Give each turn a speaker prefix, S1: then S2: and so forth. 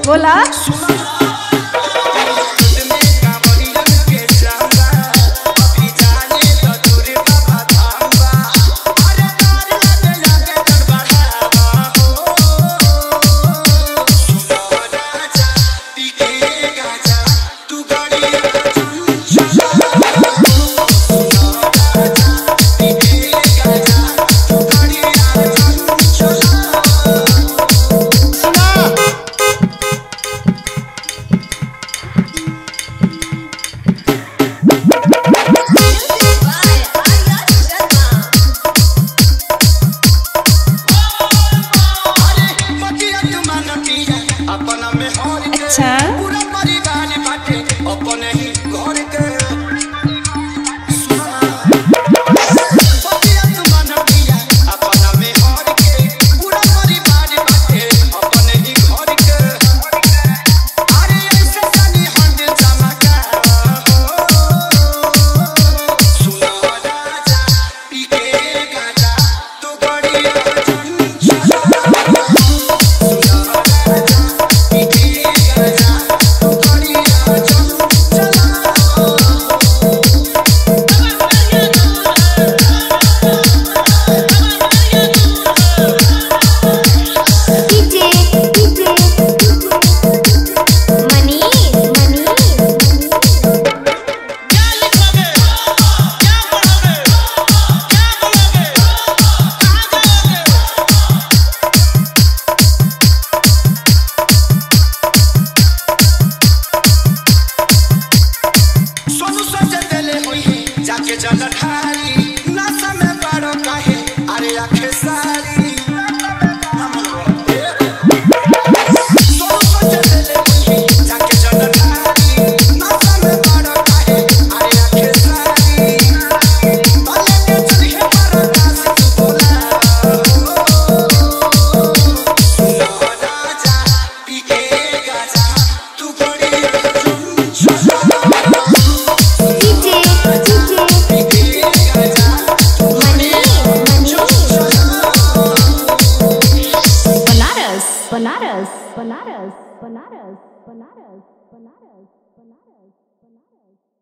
S1: बोला अच्छा
S2: पूरा परिवार बाटे अपने ही घर के बतिया तुमन पिया अपना में हर के पूरा परिवार बाटे अपने ही घर के अरे ऐसे सनी हंड चमका सुनो राजा पी के गाजा तो बढ़िया जाके जल ढारी नशा में बड़ो काहे अरे आखे सारी जाके जल ढारी नशा में बड़ो काहे अरे आखे सारी भले के चलिए परदास तू बोला सुनो राजा पी के गाजा तू बड़ी
S1: Banaras, Banaras, Banaras, Banaras, Banaras, Banaras, Banaras.